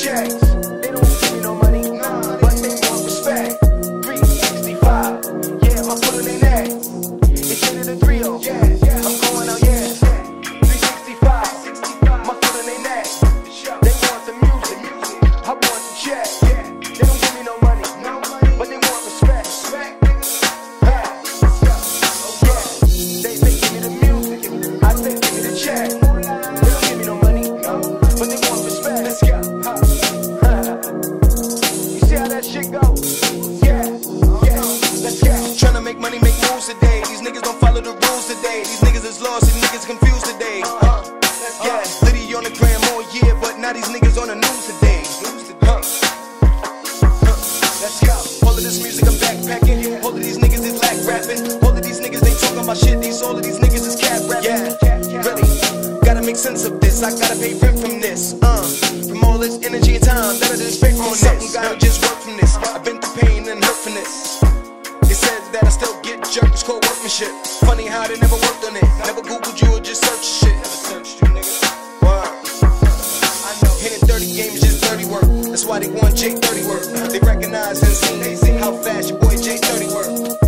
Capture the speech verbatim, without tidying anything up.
checks. They don't give me no money, nah, but they want respect. three sixty-five, yeah, my foot on their neck. It's J to the three oh, yeah, yeah, I'm going out, yeah. three sixty-five, my foot on their neck. They want the music, I want the check. They don't give me no money, but they want respect. Yeah, they say give me the music, I say give me the check. They don't give me no money, but they want respect. Let's go. You see how that shit goes? Yeah, yeah, let's go. Tryna make money, make moves today. These niggas don't follow the rules today. These niggas is lost, these niggas confused today. Uh, yeah, Liddy on the gram all year, but now these niggas on the news today. Huh. Huh. Let's go. All of this music I'm backpacking. All of these niggas is lack rapping. All of these niggas they talking about shit. These all of these niggas is cap rapping. Yeah, really. Gotta make sense of this. I gotta pay rent from this. Uh, from all this energy and time that I just spent on something. Gotta just work from this. I've been through pain and hurt from this. It says that I still get jerked. It's called workmanship. Funny how they never worked on it. Never googled you or just searched shit. Never searched you, nigga. Wow. Hitting thirty games just thirty work. That's why they want J thirty work. They recognize and see how fast your boy J thirty work.